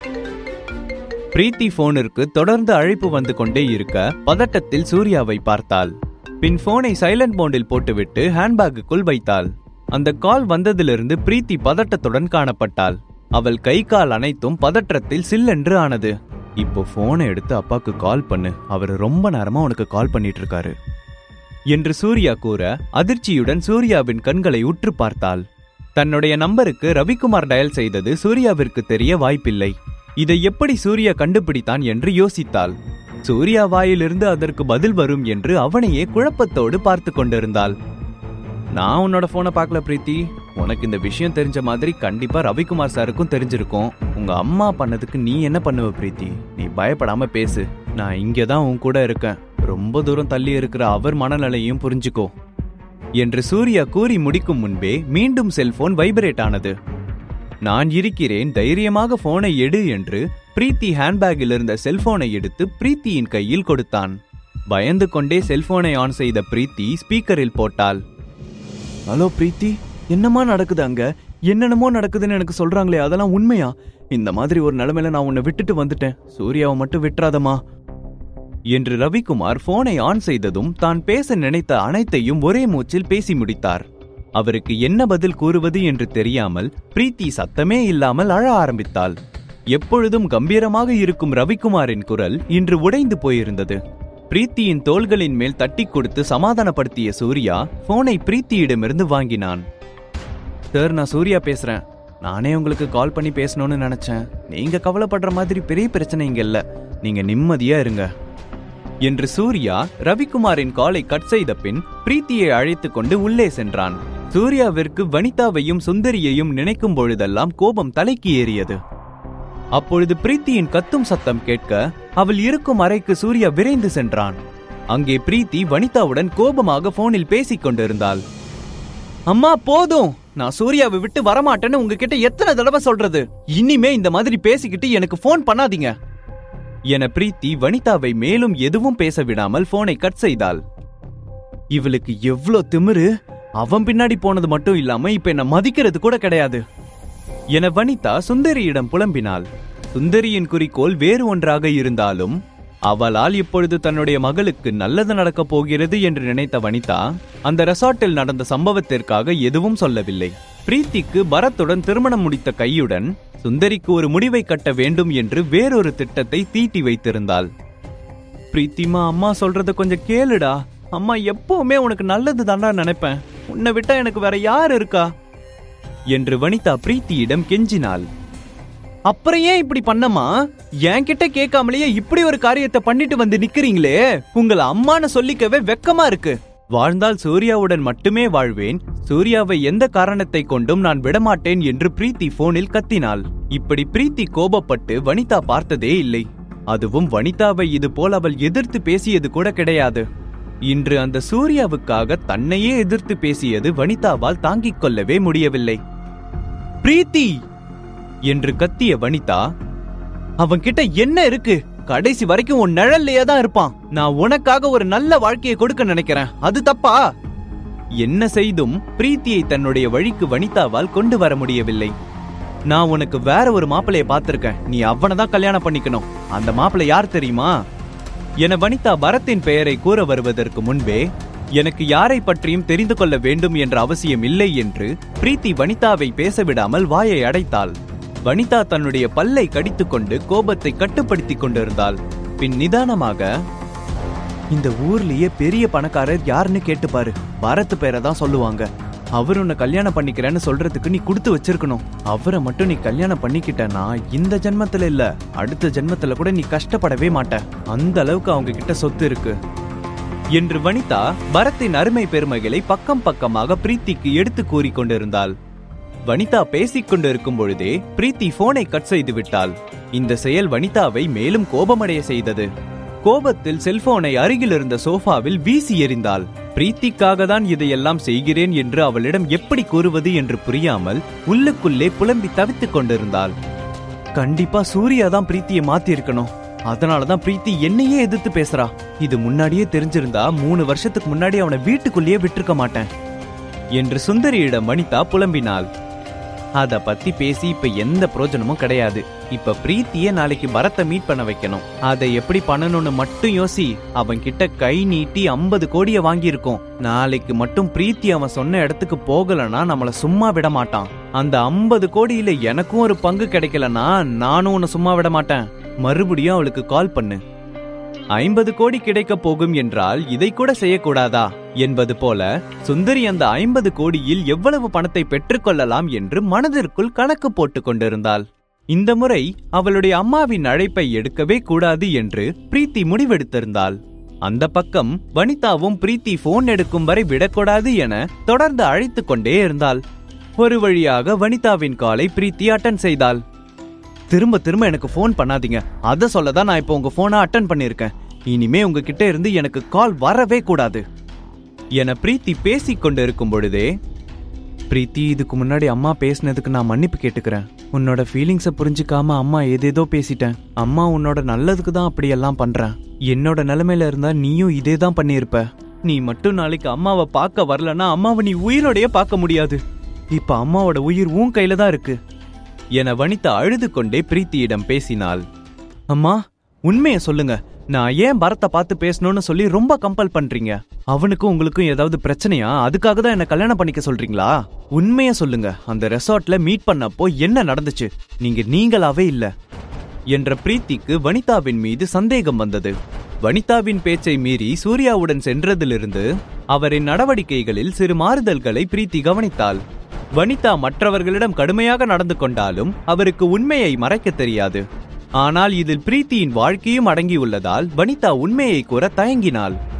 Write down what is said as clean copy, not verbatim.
பிரீத்தி போனிற்கு தொடர்ந்து அழைப்பு வந்து கொண்டே இருக்க பதட்டத்தில் சூர்யாவை பார்த்தாள். பின் போனை சைலண்ட் மோடில் போட்டுவிட்டு ஹேண்ட்பேக்குக்குள் வைத்தாள். அந்த கால் வந்ததிலிருந்து பிரீத்தி பதட்டத்துடன் காணப்பட்டாள். அவள் கை கால் அனைத்தும் பதற்றத்தில் சில்லென்று ஆனது. இப்போ போனை எடுத்து அப்பாக்கு கால் பண்ணு, அவர் ரொம்ப நேரமா உனக்கு கால் பண்ணிட்டு இருக்காரு என்று சூர்யா கூற அதிர்ச்சியுடன் சூர்யாவின் கண்களை உற்று பார்த்தாள். தன்னுடைய நம்பருக்கு ரவிக்குமார் டயல் செய்தது சூர்யாவிற்கு தெரிய வாய்ப்பில்லை. இதை எப்படி சூர்யா கண்டுபிடித்தான் என்று யோசித்தாள். சூர்யா வாயிலிருந்து அதற்கு பதில் வரும் என்று அவனையே குழப்பத்தோடு பார்த்து கொண்டிருந்தாள். நான் உன்னோட போனை பார்க்கல பிரீத்தி. உனக்கு இந்த விஷயம் தெரிஞ்ச மாதிரி கண்டிப்பா ரவிக்குமார் சாருக்கும் தெரிஞ்சிருக்கும். உங்க அம்மா பண்ணதுக்கு நீ என்ன பண்ணுவ பிரீத்தி? நீ பயப்படாம பேசு. நான் இங்கதான் உன் கூட இருக்கேன். ரொம்ப தூரம் தள்ளி இருக்கிற அவர் மனநிலையும் புரிஞ்சுக்கோ என்று சூர்யா கூறி முடிக்கும் முன்பே மீண்டும் செல்போன் வைப்ரேட் ஆனது. நான் இருக்கிறேன், தைரியமாக போனை எடு என்று பிரீத்தி ஹேண்ட்பேக்கில் இருந்த செல்போனை எடுத்து பிரீத்தியின் கையில் கொடுத்தான். பயந்து கொண்டே செல்போனை ஆன் செய்த பிரீத்தி ஸ்பீக்கரில் போட்டாள். ஹலோ பிரீத்தி, என்னமா நடக்குது அங்க? என்னென்னமோ நடக்குதுன்னு எனக்கு சொல்றாங்களே, அதெல்லாம் உண்மையா? இந்த மாதிரி ஒரு நிலைமையில நான் உன்னை விட்டுட்டு வந்துட்டேன். சூர்யாவை மட்டும் விட்டுறாதமா என்று ரவிக்குமார் போனை ஆன் செய்ததும் தான் பேச நினைத்த அனைத்தையும் ஒரே மூச்சில் பேசி முடித்தார். அவருக்கு என்ன பதில் கூறுவது என்று தெரியாமல் பிரீத்தி சத்தமே இல்லாமல் அழ ஆரம்பித்தாள். எப்பொழுதும் கம்பீரமாக இருக்கும் ரவிக்குமாரின் குரல் இன்று உடைந்து போயிருந்தது. பிரீத்தியின் தோள்களின் மேல் தட்டி கொடுத்து சமாதானப்படுத்திய சூர்யா போனை பிரீத்தியிடமிருந்து வாங்கினான். சார், நான் சூர்யா பேசுறேன். நானே உங்களுக்கு கால் பண்ணி பேசணும்னு நினைச்சேன். நீங்க கவலைப்படுற மாதிரி பெரிய பிரச்சனை இங்க இல்ல. நீங்க நிம்மதியா இருங்க என்று சூர்யா ரவிக்குமாரின் காலை கட் செய்த பின் பிரீத்தியை அழைத்து கொண்டு உள்ளே சென்றான். சூர்யாவிற்கு வனிதாவையும் சுந்தரியையும் நினைக்கும் பொழுதெல்லாம் கோபம் தலைக்கு ஏறியது. அப்பொழுது பிரீத்தியின் கத்தும் சத்தம் கேட்க அவள் இருக்கும் அறைக்கு சூர்யா விரைந்து சென்றான். அங்கே பிரீத்தி வனிதாவுடன் கோபமாக போனில் பேசிக் கொண்டிருந்தாள். அம்மா போதும், நான் சூர்யாவை விட்டு வரமாட்டேன்னு உங்ககிட்ட எத்தனை தடவை சொல்றது? இனிமே இந்த மாதிரி பேசிக்கிட்டு எனக்கு போன் பண்ணாதீங்க என பிரீத்தி வனிதாவை மேலும் எதுவும் பேச விடாமல் போனை கட் செய்தாள். இவளுக்கு எவ்ளோ திமிரு! அவன் பின்னாடி போனது மட்டும் இல்லாம இப்ப என்ன மதிக்கிறது கூட கிடையாது என வனிதா சுந்தரியிடம் புலம்பினாள். சுந்தரியின் குறிக்கோள் வேறு ஒன்றாக இருந்தாலும் அவளால் இப்பொழுது தன்னுடைய மகளுக்கு நல்லது நடக்கப் போகிறது என்று நினைத்த வனிதா அந்த ரெசார்ட்டில் நடந்த சம்பவத்திற்காக எதுவும் சொல்லவில்லை. பிரீத்திக்கு பரத்துடன் திருமணம் முடித்த கையுடன் சுந்தரிக்கு ஒரு முடிவை கட்ட வேண்டும் என்று வேறொரு திட்டத்தை தீட்டி வைத்திருந்தாள். பிரீத்திமா, அம்மா சொல்றத கொஞ்சம் கேளுடா. அம்மா எப்பவுமே உனக்கு நல்லது தாண்டா நினைப்பேன். உன்னை விட்டா எனக்கு வேற யார் இருக்கா என்று வனிதா பிரீத்தியிடம் கெஞ்சினாள். அப்புறம் ஏன் இப்படி பண்ணமா? என்கிட்ட கேட்காமலேயே இப்படி ஒரு காரியத்தை பண்ணிட்டு வந்து நிக்கிறீங்களே, உங்களை அம்மான்னு சொல்லிக்கவே வெக்கமா இருக்கு. வாழ்ந்தால் சூர்யாவுடன் மட்டுமே வாழ்வேன். சூர்யாவை எந்த காரணத்தை கொண்டும் நான் விடமாட்டேன் என்று பிரீத்தி போனில் கத்தினாள். இப்படி பிரீத்தி கோபப்பட்டு வனிதா பார்த்ததே இல்லை. அதுவும் வனிதாவை இது போல் அவள் எதிர்த்து பேசியது கூட கிடையாது. இன்று அந்த சூர்யாவுக்காக தன்னையே எதிர்த்து பேசியது வனிதாவால் தாங்கிக் கொள்ளவே முடியவில்லை. பிரீத்தி என்று கத்திய வனிதா, அவன்கிட்ட என்ன இருக்கு? கடைசி வரைக்கும் உன் நிழல்லையே தான் இருப்பான். நான் உனக்காக ஒரு நல்ல வாழ்க்கையை கொடுக்க நினைக்கிறேன், அது தப்பா? என்ன செய்தும் பிரீத்தியை தன்னுடைய வழிக்கு வனிதாவால் கொண்டு வர முடியவில்லை. நான் உனக்கு வேற ஒரு மாப்பிளைய பார்த்திருக்கேன், நீ அவனை தான் கல்யாணம் பண்ணிக்கணும். அந்த மாப்பிள்ளை யார் தெரியுமா என வனிதா பரத்தின் பெயரை கூற வருவதற்கு முன்பே, எனக்கு யாரை பற்றியும் தெரிந்து கொள்ள வேண்டும் என்ற அவசியம் இல்லை என்று பிரீத்தி வனிதாவை பேசவிடாமல் வாயை அடைத்தாள். வனிதா தன்னுடைய பல்லை கடித்துக்கொண்டு கோபத்தை கட்டுப்படுத்திக் கொண்டிருந்தாள். பின் நிதானமாக, இந்த ஊர்லயே பெரிய பணக்காரர் யாருன்னு கேட்டுப்பாரு, பரத் பேரை தான் சொல்லுவாங்க. அவர் உன்னை கல்யாணம் பண்ணிக்கிறேன்னு சொல்றதுக்கு நீ கொடுத்து வச்சிருக்கணும். அவரை மட்டும் நீ கல்யாணம் பண்ணிக்கிட்டனா இந்த ஜென்மத்துல இல்ல, அடுத்த ஜென்மத்துல கூட நீ கஷ்டப்படவே மாட்ட. அந்த அளவுக்கு அவங்க கிட்ட சொத்து இருக்கு என்று வனிதா பரத்தின் அருமை பெருமைகளை பக்கம் பக்கமாக பிரீத்திக்கு எடுத்து கூறி கொண்டிருந்தாள். வனிதா பேசிக் கொண்டிருக்கும் பொழுதே பிரீத்தி போனை கட் செய்து விட்டாள். இந்த செயல் வனிதாவை மேலும் கோபமடைய செய்தது. கோபத்தில் செல்போனை அருகில் இருந்த சோஃபாவில் வீசி எறிந்தாள். பிரீத்திக்காக தான் இதையெல்லாம் செய்கிறேன் என்று அவளிடம் எப்படி கூறுவது என்று புரியாமல் உள்ளுக்குள்ளே புலம்பி தவித்துக் கொண்டிருந்தாள். கண்டிப்பா சூர்யா தான் பிரீத்தியை மாத்தி இருக்கணும். அதனாலதான் பிரீத்தி என்னையே எதிர்த்து பேசுறா. இது முன்னாடியே தெரிஞ்சிருந்தா 3 வருஷத்துக்கு முன்னாடி அவனை வீட்டுக்குள்ளேயே விட்டுருக்க மாட்டேன் என்று சுந்தரியிடம் வனிதா புலம்பினாள். அத பத்தி பேசி இப்ப எந்த பிரயோஜனமும் கிடையாது. இப்ப பிரீத்திய நாளைக்கு பரத்தை மீட் பண்ண வைக்கணும். அதை எப்படி பண்ணணும்னு மட்டும் யோசி. அவன் கிட்ட கை நீட்டி 50 கோடியை வாங்கியிருக்கோம். நாளைக்கு மட்டும் பிரீத்தி அவன் சொன்ன இடத்துக்கு போகலன்னா நம்மள சும்மா விட மாட்டான். அந்த 50 கோடியில எனக்கும் ஒரு பங்கு கிடைக்கலன்னா நானும் உன்னை சும்மா விட மாட்டேன். மறுபடியும் அவளுக்கு கால் பண்ணு. 50 கோடி கிடைக்க போகும் என்றால் இதை கூட செய்யக்கூடாதா என்பது போல சுந்தரி அந்த 50 கோடியில் எவ்வளவு பணத்தை பெற்றுக்கொள்ளலாம் என்று மனதிற்குள் கணக்கு போட்டுக் கொண்டிருந்தாள். இந்த முறை அவளுடைய அம்மாவின் அழைப்பை எடுக்கவே கூடாது என்று பிரீத்தி முடிவெடுத்திருந்தாள். அந்த பக்கம் வனிதாவும் பிரீத்தி போன் எடுக்கும் வரை விடக்கூடாது என தொடர்ந்து அழைத்துக் கொண்டே இருந்தாள். ஒரு வழியாக வனிதாவின் காலை பிரீத்தி அட்டன் செய்தாள். திரும்ப திரும்ப எனக்கு போன் பண்ணாதீங்க, அத சொல்லதான் நான் இப்போ உங்க போனை அட்டன் பண்ணிருக்கேன். இனிமே உங்ககிட்ட இருந்து எனக்கு கால் வரவே கூடாது என பிரீத்தி பேசிக் கொண்டு இருக்கும் பொழுதே, பிரீத்தி, இதுக்கு முன்னாடி அம்மா பேசினதுக்கு நான் மன்னிப்பு கேட்டுக்கிறேன். உன்னோட ஃபீலிங்ஸை புரிஞ்சுக்காம அம்மா ஏதேதோ பேசிட்டேன். அம்மா உன்னோட நல்லதுக்கு தான் அப்படியெல்லாம் பண்றேன். என்னோட நிலைமையில இருந்தா நீயும் இதே தான் பண்ணியிருப்ப. நீ மட்டும் நாளைக்கு அம்மாவை பார்க்க வரலன்னா அம்மாவை நீ உயிரோடைய பார்க்க முடியாது. இப்ப அம்மாவோட உயிர் உன் கையில தான் இருக்கு என வனிதா அழுது கொண்டே பிரீத்தியிடம் பேசினாள். அம்மா, உண்மையை சொல்லுங்க. நான் ஏன் பரத்தை பார்த்து பேசணும்னு சொல்லி ரொம்ப கம்பல் பண்றீங்க? அவனுக்கும் உங்களுக்கும் ஏதாவது பிரச்சனையா? அதுக்காக தான் என்ன கல்யாணம் பண்ணிக்க சொல்றீங்களா? உண்மையை சொல்லுங்க. அந்த ரெசார்ட்ல மீட் பண்ணப்போ என்ன நடந்துச்சு? நீங்களாவே இல்ல என்ற பிரீத்திக்கு வனிதாவின் மீது சந்தேகம் வந்தது. வனிதாவின் பேச்சை மீறி சூர்யாவுடன் சென்றதிலிருந்து அவரின் நடவடிக்கைகளில் சிறு மாறுதல்களை பிரீத்தி கவனித்தாள். வனிதா மற்றவர்களிடம் கடுமையாக நடந்து கொண்டாலும் அவருக்கு உண்மையை மறைக்க தெரியாது. ஆனால் இதில் பிரீத்தியின் வாழ்க்கையும் அடங்கியுள்ளதால் வனிதா உண்மையை கூற தயங்கினாள்.